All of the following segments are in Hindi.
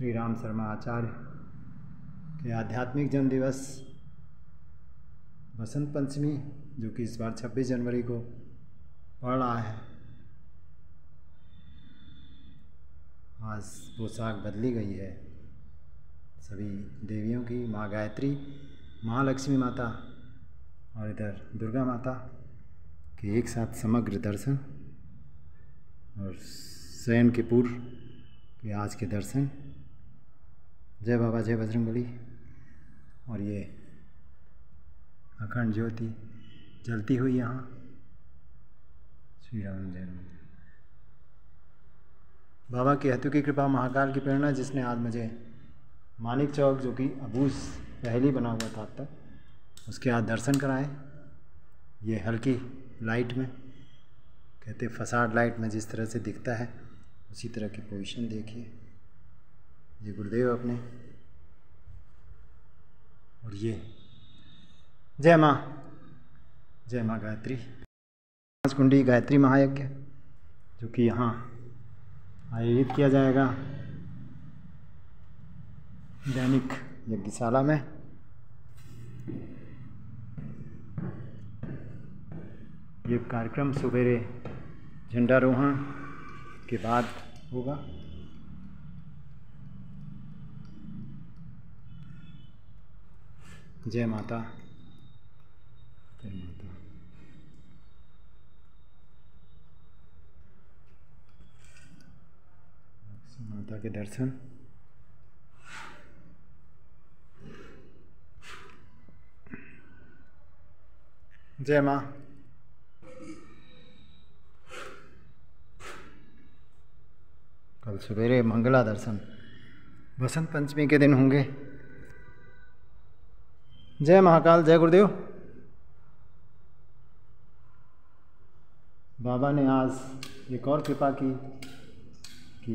श्री राम शर्मा आचार्य के आध्यात्मिक जन्म दिवस बसंत पंचमी, जो कि इस बार 26 जनवरी को पड़ रहा है। आज पोशाक बदली गई है सभी देवियों की, माँ गायत्री, महालक्ष्मी माता और इधर दुर्गा माता के एक साथ समग्र दर्शन और शयन के पूर्व के आज के दर्शन। जय बाबा, जय बजरंगबली। और ये अखंड ज्योति जलती हुई यहाँ। श्री राम, जय राम। बाबा की हेतु की कृपा, महाकाल की प्रेरणा, जिसने आज मुझे मानिक चौक, जो कि अबूझ पहली बना हुआ था अब तक, उसके आज दर्शन कराए। ये हल्की लाइट में, कहते फसाड लाइट में जिस तरह से दिखता है उसी तरह की पोजीशन देखिए। ये गुरुदेव अपने, और ये जय माँ, जय माँ गायत्री। 5 कुंडी गायत्री महायज्ञ जो कि यहाँ आयोजित किया जाएगा दैनिक यज्ञशाला में। ये कार्यक्रम सुबेरे झंडारोहण के बाद होगा। जय माता, जय माता। माता के दर्शन। जय माँ। कल सवेरे मंगला दर्शन बसंत पंचमी के दिन होंगे। जय महाकाल, जय गुरुदेव। बाबा ने आज एक और कृपा की कि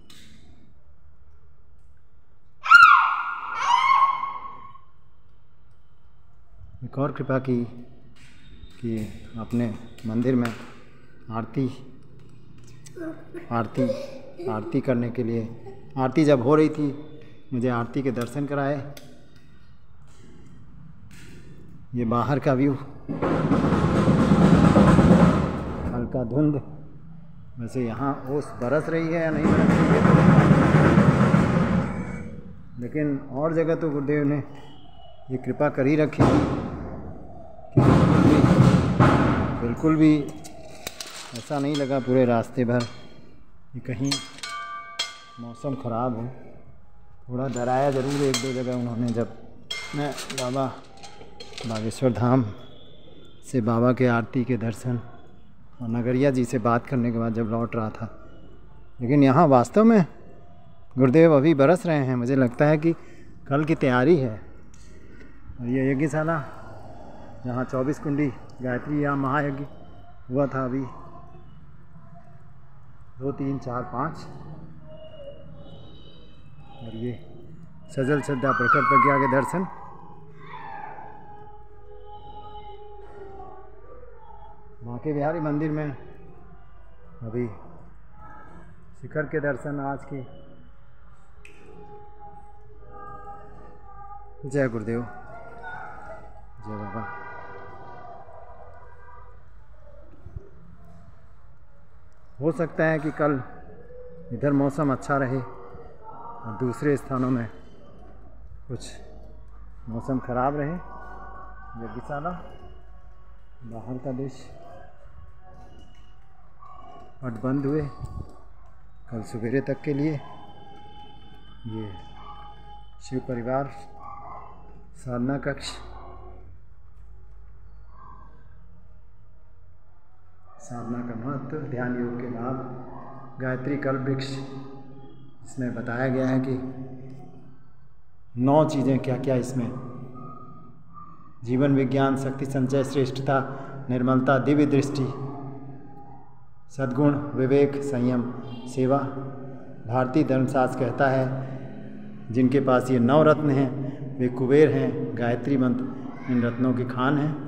अपने मंदिर में आरती करने के लिए, आरती जब हो रही थी मुझे आरती के दर्शन कराए। ये बाहर का व्यू, हल्का धुंध, वैसे यहाँ ओस बरस रही है या नहीं बरस रही है, लेकिन और जगह तो गुरुदेव ने ये कृपा कर ही रखी थी कि बिल्कुल भी ऐसा नहीं लगा पूरे रास्ते भर कि कहीं मौसम ख़राब हो। थोड़ा डराया ज़रूर 1-2 जगह उन्होंने, जब मैं बाबा बागेश्वर धाम से बाबा के आरती के दर्शन और नगरिया जी से बात करने के बाद जब लौट रहा था। लेकिन यहाँ वास्तव में गुरुदेव अभी बरस रहे हैं। मुझे लगता है कि कल की तैयारी है। और ये यज्ञशाला जहाँ 24 कुंडी गायत्री या महायज्ञ हुआ था, अभी 2, 3, 4, 5, और ये सजल श्रद्धा प्रकट प्रज्ञा के दर्शन। बांके बिहारी मंदिर में अभी शिखर के दर्शन आज के। जय गुरुदेव, जय बाबा। हो सकता है कि कल इधर मौसम अच्छा रहे और दूसरे स्थानों में कुछ मौसम खराब रहे। यज्ञशाला बाहर का देश पट बंद हुए कल सवेरे तक के लिए। ये शिव परिवार साधना कक्ष, साधना का महत्व, ध्यान योग के लाभ, गायत्री कल्प वृक्ष, इसमें बताया गया है कि 9 चीज़ें क्या क्या इसमें: जीवन विज्ञान, शक्ति संचय, श्रेष्ठता, निर्मलता, दिव्य दृष्टि, सद्गुण, विवेक, संयम, सेवा। भारतीय धर्मशास्त्र कहता है जिनके पास ये 9 रत्न हैं वे कुबेर हैं। गायत्री मंत्र इन रत्नों की खान है।